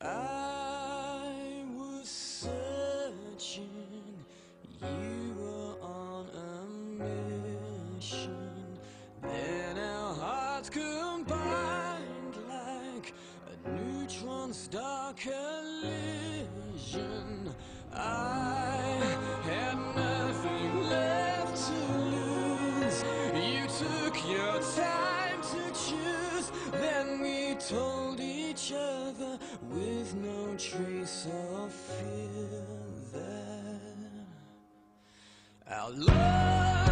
I was searching, you were on a mission. Then our hearts combined like a neutron star collision. I had nothing left to lose. You took your time to choose. Then we told each other with no trace of fear that our love